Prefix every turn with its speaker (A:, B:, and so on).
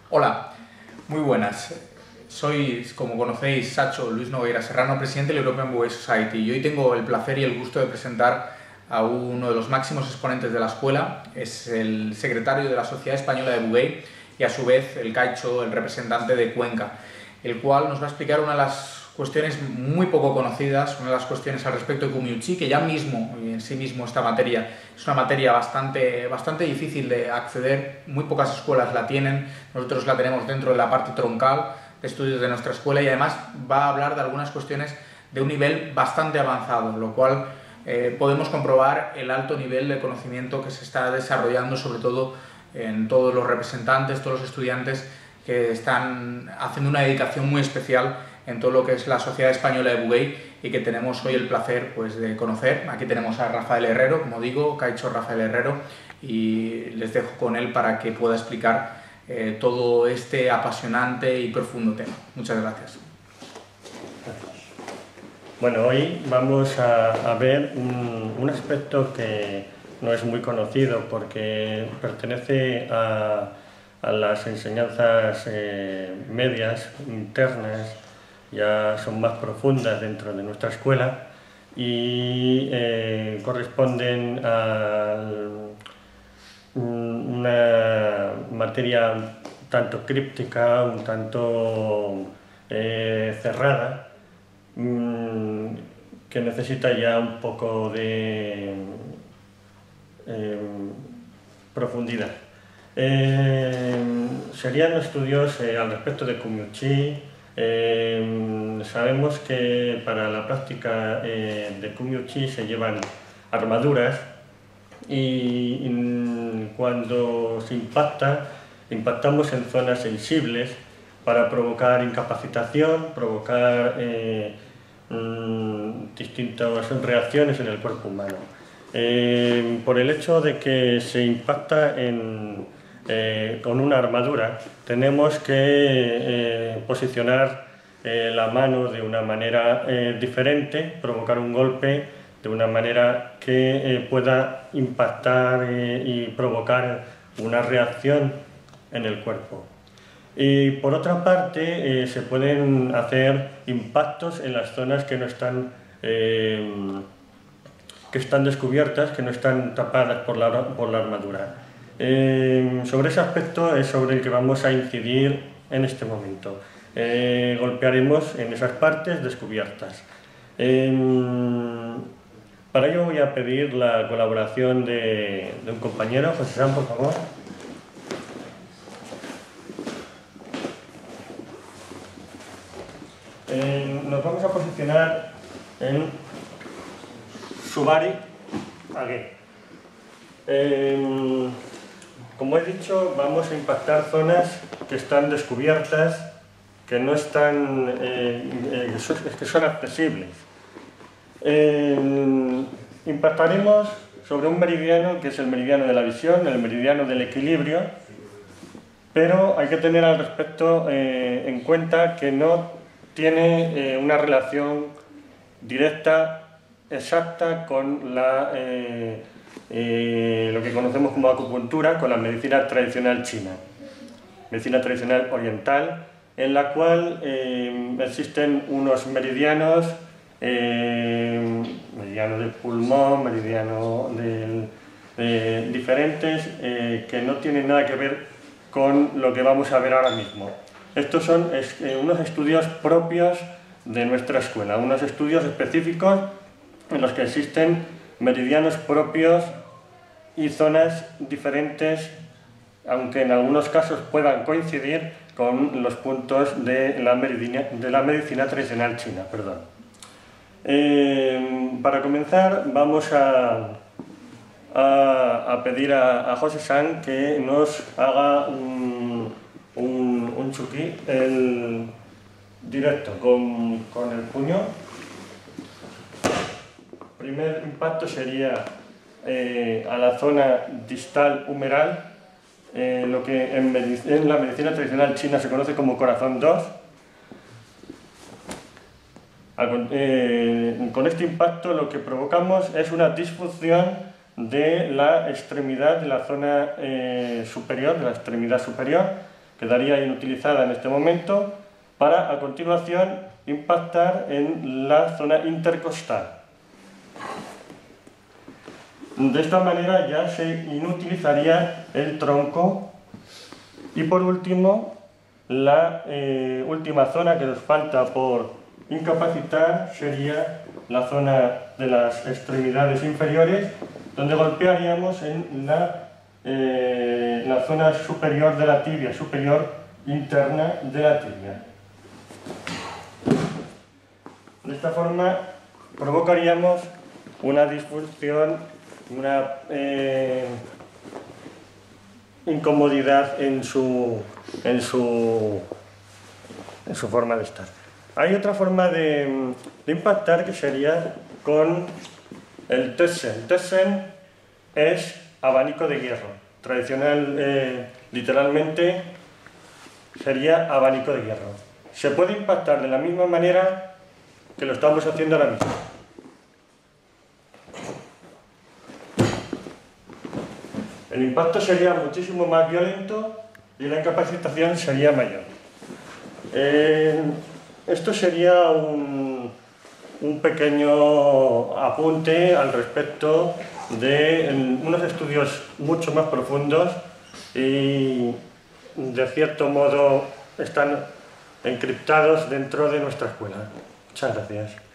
A: Hola, muy buenas. Soy, como conocéis, Sacho Luis Nogueira Serrano, presidente del European Bouvet Society, y hoy tengo el placer y el gusto de presentar a uno de los máximos exponentes de la escuela. Es el secretario de la Sociedad Española de Bouvet y a su vez el Caicho, el representante de Cuenca, el cual nos va a explicar una de las cuestiones muy poco conocidas, una de las cuestiones al respecto de Kumiuchi, que ya mismo, y en sí mismo esta materia, es una materia bastante difícil de acceder, muy pocas escuelas la tienen, nosotros la tenemos dentro de la parte troncal de estudios de nuestra escuela y además va a hablar de algunas cuestiones de un nivel bastante avanzado, lo cual podemos comprobar el alto nivel de conocimiento que se está desarrollando, sobre todo en todos los representantes, todos los estudiantes que están haciendo una dedicación muy especial en todo lo que es la Sociedad Española de Bouvet y que tenemos hoy el placer de conocer. Aquí tenemos a Rafael Herrero, como digo, Caicho Rafael Herrero, y les dejo con él para que pueda explicar todo este apasionante y profundo tema. Muchas gracias.
B: Bueno, hoy vamos a ver un aspecto que no es muy conocido porque pertenece a las enseñanzas medias, internas, ya son más profundas dentro de nuestra escuela y corresponden a una materia un tanto críptica, un tanto cerrada, que necesita ya un poco de profundidad. Serían estudios al respecto de Kumiuchi. Sabemos que para la práctica de Kumiuchi se llevan armaduras y cuando se impactamos en zonas sensibles para provocar incapacitación, provocar distintas reacciones en el cuerpo humano. Por el hecho de que se impacta con una armadura, tenemos que posicionar la mano de una manera diferente, provocar un golpe de una manera que pueda impactar y provocar una reacción en el cuerpo. Y por otra parte, se pueden hacer impactos en las zonas que no están, que están descubiertas, que no están tapadas por la armadura. Sobre ese aspecto es sobre el que vamos a incidir en este momento. Golpearemos en esas partes descubiertas. Para ello voy a pedir la colaboración de un compañero. José San, por favor. Nos vamos a posicionar en Subari Age. Como he dicho, vamos a impactar zonas que están descubiertas, que no están, que son accesibles. Impactaremos sobre un meridiano que es el meridiano de la visión, el meridiano del equilibrio, pero hay que tener al respecto en cuenta que no tiene una relación directa, exacta con lo que conocemos como acupuntura, con la medicina tradicional china, medicina tradicional oriental, en la cual existen unos meridianos, meridiano del pulmón, meridiano diferentes, que no tienen nada que ver con lo que vamos a ver ahora mismo. Estos son unos estudios propios de nuestra escuela, unos estudios específicos en los que existen meridianos propios y zonas diferentes, aunque en algunos casos puedan coincidir con los puntos de la medicina tradicional china. Para comenzar vamos a pedir a José San que nos haga un chuki directo con el puño. El primer impacto sería a la zona distal humeral, lo que en la medicina tradicional china se conoce como corazón 2. Con este impacto lo que provocamos es una disfunción de la extremidad, de la zona superior, de la extremidad superior, quedaría inutilizada en este momento, para a continuación impactar en la zona intercostal. De esta manera ya se inutilizaría el tronco. Y por último, la última zona que nos falta por incapacitar sería la zona de las extremidades inferiores, donde golpearíamos en la zona superior de la tibia, superior interna de la tibia. De esta forma provocaríamos una disfunción, una incomodidad en su forma de estar. Hay otra forma de impactar, que sería con el Tessen. Tessen es abanico de hierro. Tradicional, literalmente, sería abanico de hierro. Se puede impactar de la misma manera que lo estamos haciendo ahora mismo. El impacto sería muchísimo más violento y la incapacitación sería mayor. Esto sería un pequeño apunte al respecto de unos estudios mucho más profundos y, de cierto modo, están encriptados dentro de nuestra escuela. Muchas gracias.